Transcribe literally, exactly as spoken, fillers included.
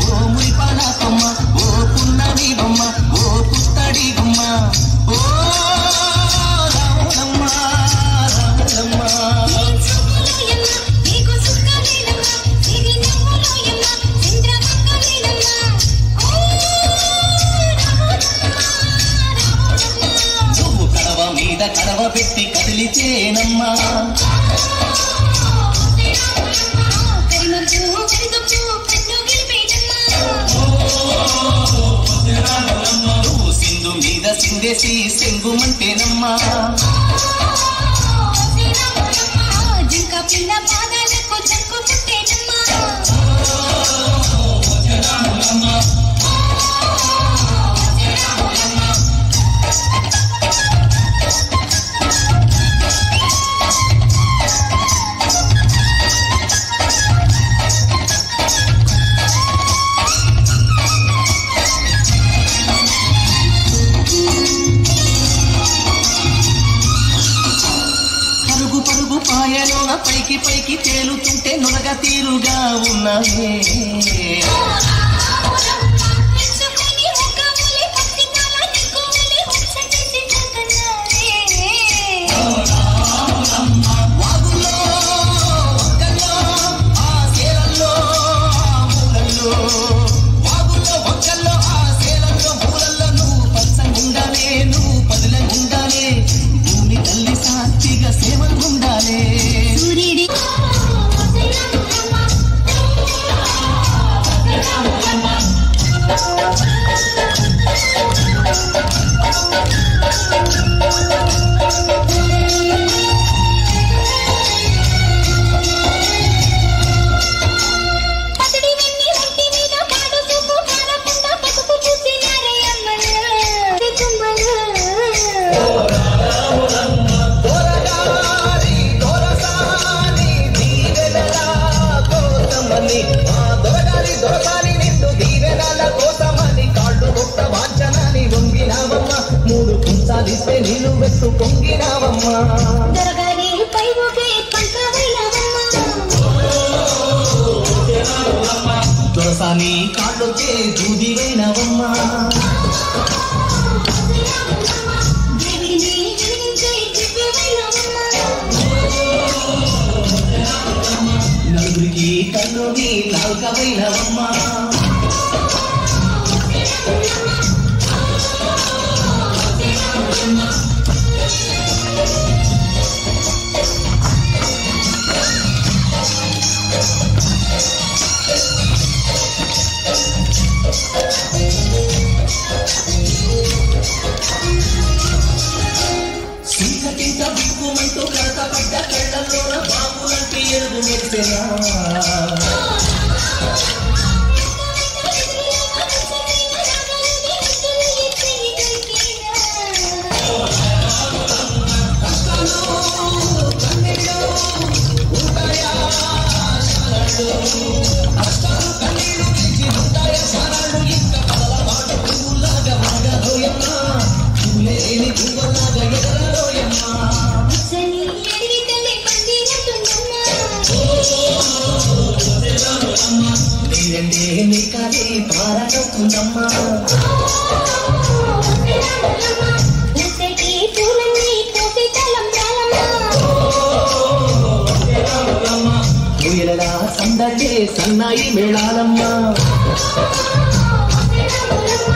మురిపాల కొమ్మ ఓ పున్నమి బొమ్మ ఓ పుత్తడి గుమ్మ ఓ రాములమ్మ రాములమ్మ నువ్వు కడవ మీద కడవ పెట్టి కదిలిచేనమ్మా నువ్వు సింధు మీద సిందేసి సెంగుమంటేనమ్మా జింక పిల్ల పాదాలకు జంకు పుట్టేనమ్మా పాయలోన పైకి పైకి తేలుతుంటే నురగ తీరుగా ఉన్నవే వాగుల్లో ఒక్కల్లో ఆ సేలల్లో మూలల్లో వాగుల్లో ఒక్కల్లో ఆ సేలల్లో మూలల్లో నువ్వు పచ్చగుండాలే నువ్వు పదులంగుండాలే భూమి తల్లి సాక్షిగా సేవలుండాలే సూర్యుడి మూడు కుంచాలిస్తే నీళ్ళు వెత్తు పొంగినావమ్మా దొరసాని కాళ్ళొచ్చే దూదివైనవమ్మా నలుగురికి కన్నుని నాలుకవైనవమ్మా సింహకింత బిక్కుమంటూ కడత పడ్డ కళ్ళల్లోన బాబులంటే ఎరుగు మెరిసెనా అష్టాలు కన్నీరు నుంచి ఉంటాయ సారాళ్ళు ఇంకా పదలవాడు పువ్వులాగా మగలోయమ్మా పువ్వులేని పువ్వులాగా ఎగరలోయమ్మా నేనంటే నీ కాలి పారవుతుందమ్మా సందడే సన్నాయి మేళాలమ్మా